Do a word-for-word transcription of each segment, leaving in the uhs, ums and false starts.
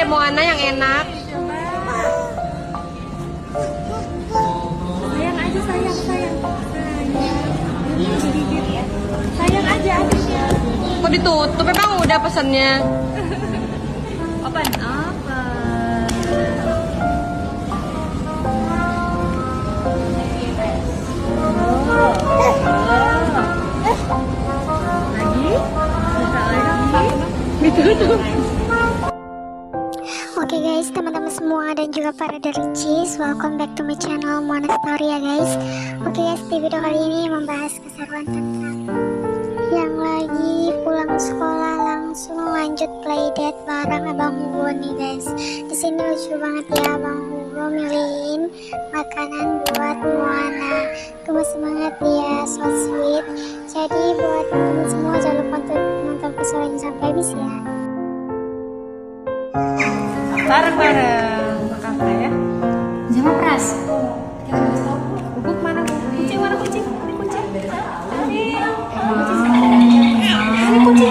Moana yang enak. Sayang aja, sayang, sayang. Sayang aja adiknya. Kok ditutup? Emang udah pesennya? Open, open. Lagi? Buka lagi. Ditutup. Oke okay guys, teman-teman semua dan juga para dericis, welcome back to my channel Moana Story ya guys. Oke okay guys, di video kali ini membahas keseruan tentang yang lagi pulang sekolah langsung lanjut playdate bareng Abang Hugo nih guys. Di sini lucu banget ya, Abang Hugo milihin makanan buat Moana. Gemes banget dia, so sweet. Jadi buat teman-teman semua jangan lupa untuk nonton episode sampai habis ya. Bareng-bareng makan ya. Jangan pras. Bubuk mana kucing? Mana kucing? Ini kucing. Ini kucing.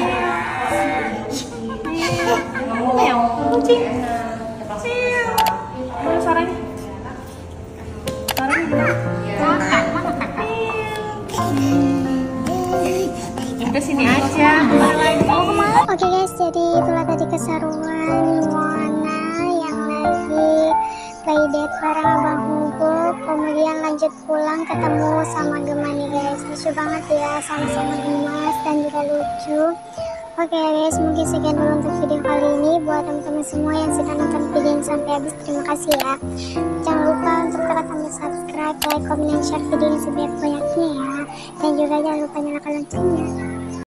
Meow. Kucing. Mana suaranya? Suaranya gimana? Kakak, mana kakak? Udah sini aja. Mau kemana? Oke guys, jadi itulah tadi keseruan Moana yang lagi playdate bareng Abang Hugo, kemudian lanjut pulang ketemu sama Gemma nih guys. Lucu banget ya, sama-sama gemas dan juga lucu. Oke guys, mungkin sekian dulu untuk video kali ini. Buat teman-teman semua yang sudah nonton video ini sampai habis, terima kasih ya. Jangan lupa untuk tekan tombol subscribe, like, comment, dan share video ini sebanyak-banyaknya ya. Dan juga jangan lupa nyalakan loncengnya.